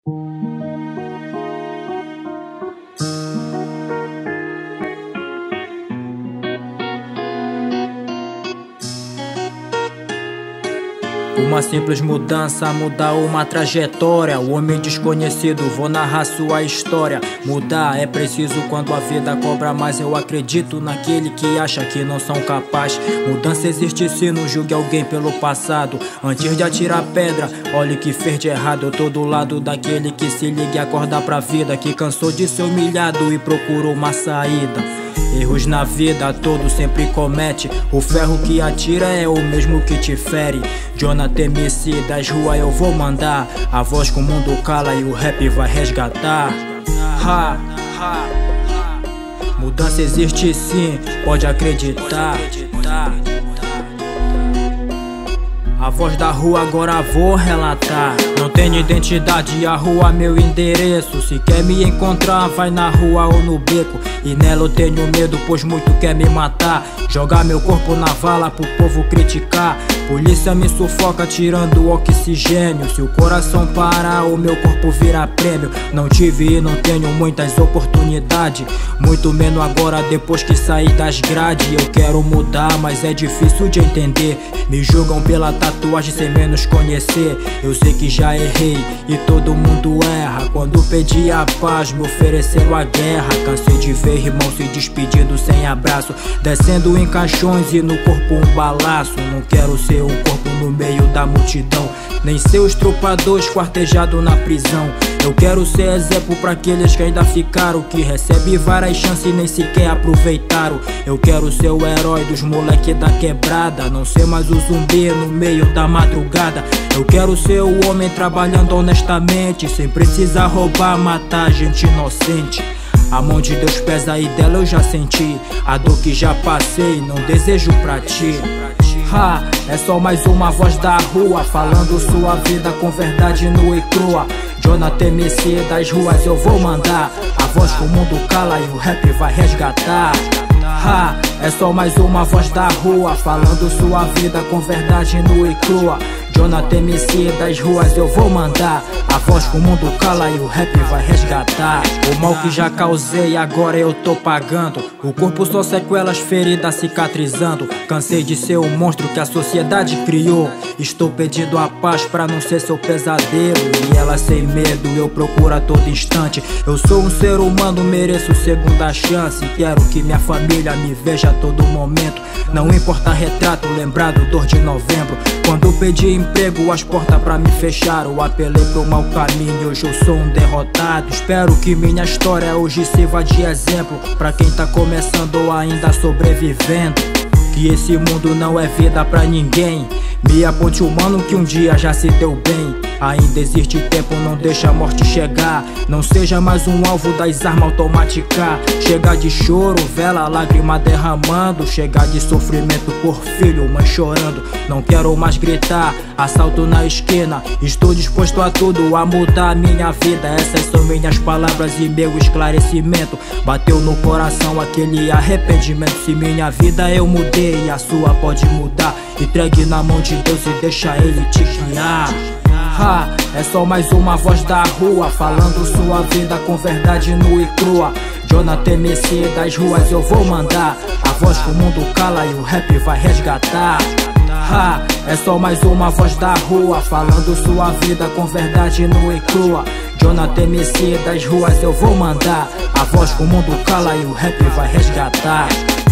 Uma simples mudança muda uma trajetória. O homem desconhecido, vou narrar sua história. Mudar é preciso quando a vida cobra mais. Eu acredito naquele que acha que não são capazes. Mudança existe se não julgue alguém pelo passado. Antes de atirar pedra, olhe o que fez de errado. Eu tô do lado daquele que se liga e acorda pra vida, que cansou de ser humilhado e procurou uma saída. Erros na vida todos sempre comete. O ferro que atira é o mesmo que te fere. Jonathan MC, das ruas eu vou mandar. A voz que o mundo cala e o rap vai resgatar. Ha, ha. Mudança existe sim, pode acreditar. A voz da rua agora vou relatar. Não tenho identidade, a rua meu endereço. Se quer me encontrar, vai na rua ou no beco. E nela eu tenho medo, pois muito quer me matar. Jogar meu corpo na vala pro povo criticar. Polícia me sufoca tirando o oxigênio. Se o coração parar, o meu corpo vira prêmio. Não tive e não tenho muitas oportunidades, muito menos agora depois que saí das grades. Eu quero mudar, mas é difícil de entender. Me julgam pela tatuagem sem menos conhecer. Eu sei que já errei e todo mundo erra. Quando pedi a paz, me ofereceram a guerra. Cansei de ver irmão se despedindo sem abraço, descendo em caixões e no corpo um balaço. Não quero ser um corpo no meio da multidão, nem ser o estrupador esquartejado na prisão. Eu quero ser exemplo pra aqueles que ainda ficaram, que recebe várias chances e nem sequer aproveitaram. Eu quero ser o herói dos moleque da quebrada, não ser mais o zumbi no meio da madrugada. Eu quero ser o homem trabalhando honestamente, sem precisar roubar, matar gente inocente. A mão de Deus pesa e dela eu já senti a dor que já passei, não desejo pra ti. Ha, é só mais uma voz da rua, falando sua vida com verdade nua e crua. Jonathan MC, das ruas eu vou mandar. A voz que o mundo cala e o rap vai resgatar. Ha, é só mais uma voz da rua, falando sua vida com verdade nua e crua. Jonathan MC, das ruas eu vou mandar. A voz que o mundo cala e o rap vai resgatar. O mal que já causei agora eu tô pagando. O corpo só sequelas, feridas cicatrizando. Cansei de ser o monstro que a sociedade criou. Estou pedindo a paz pra não ser seu pesadelo. E ela sem medo eu procuro a todo instante. Eu sou um ser humano, mereço segunda chance. Quero que minha família me veja a todo momento. Não importa retrato, lembrado dor de novembro. Quando pedi emprego, as portas pra me fecharam. Apelei pro mau caminho, hoje eu sou um derrotado. Espero que minha história hoje sirva de exemplo pra quem tá começando ou ainda sobrevivendo. Que esse mundo não é vida pra ninguém. Me aponte o mano que um dia já se deu bem. Ainda existe tempo, não deixa a morte chegar. Não seja mais um alvo das armas automáticas. Chega de choro, vela, lágrima derramando. Chega de sofrimento por filho, mãe chorando. Não quero mais gritar, assalto na esquina. Estou disposto a tudo, a mudar a minha vida. Essas são minhas palavras e meu esclarecimento. Bateu no coração aquele arrependimento. Se minha vida eu mudei, a sua pode mudar. Entregue na mão de Deus e deixa Ele te guiar. Ha, é só mais uma voz da rua, falando sua vida com verdade nua e crua. Jonathan MC, das ruas eu vou mandar. A voz que o mundo cala e o rap vai resgatar. Ha, é só mais uma voz da rua, falando sua vida com verdade nua e crua. Jonathan MC, das ruas eu vou mandar. A voz que o mundo cala e o rap vai resgatar.